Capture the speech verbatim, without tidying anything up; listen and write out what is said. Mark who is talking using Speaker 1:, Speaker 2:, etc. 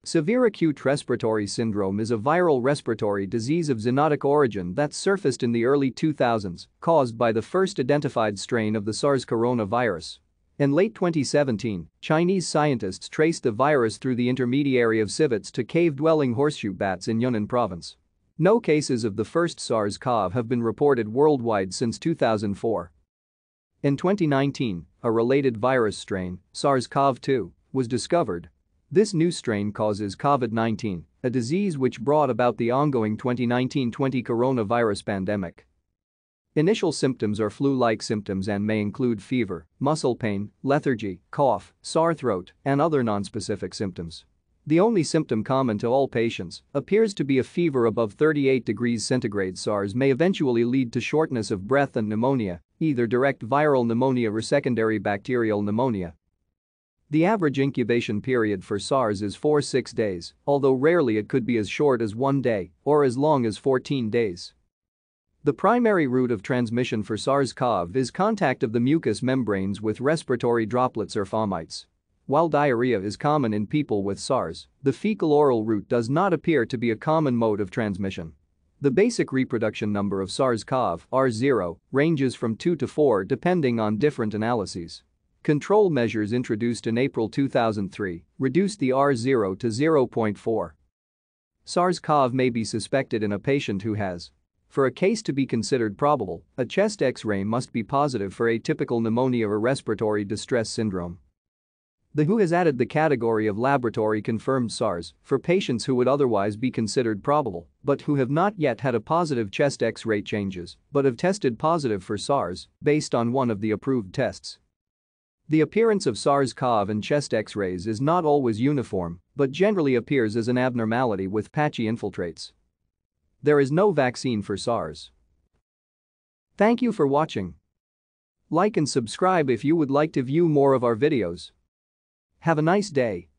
Speaker 1: Severe acute respiratory syndrome is a viral respiratory disease of zoonotic origin that surfaced in the early two thousands, caused by the first identified strain of the SARS coronavirus. In late twenty seventeen, Chinese scientists traced the virus through the intermediary of civets to cave-dwelling horseshoe bats in Yunnan province. No cases of the first SARS-C o V have been reported worldwide since two thousand four. In twenty nineteen, a related virus strain, SARS-C o V two, was discovered. This new strain causes COVID nineteen, a disease which brought about the ongoing twenty nineteen twenty coronavirus pandemic. Initial symptoms are flu-like symptoms and may include fever, muscle pain, lethargy, cough, sore throat, and other nonspecific symptoms. The only symptom common to all patients appears to be a fever above thirty-eight degrees centigrade. SARS may eventually lead to shortness of breath and pneumonia, either direct viral pneumonia or secondary bacterial pneumonia. The average incubation period for SARS is four to six days, although rarely it could be as short as one day or as long as fourteen days. The primary route of transmission for SARS-C o V is contact of the mucous membranes with respiratory droplets or fomites. While diarrhea is common in people with SARS, the fecal-oral route does not appear to be a common mode of transmission. The basic reproduction number of SARS-C o V, R zero, ranges from two to four depending on different analyses. Control measures introduced in April two thousand three reduced the R zero to zero point four. SARS-C o V may be suspected in a patient who has. For a case to be considered probable, a chest X-ray must be positive for atypical pneumonia or respiratory distress syndrome. The W H O has added the category of laboratory-confirmed SARS for patients who would otherwise be considered probable but who have not yet had a positive chest X-ray changes but have tested positive for SARS based on one of the approved tests. The appearance of SARS-C o V in chest X-rays is not always uniform but generally appears as an abnormality with patchy infiltrates. There is no vaccine for SARS. Thank you for watching. Like and subscribe if you would like to view more of our videos. Have a nice day.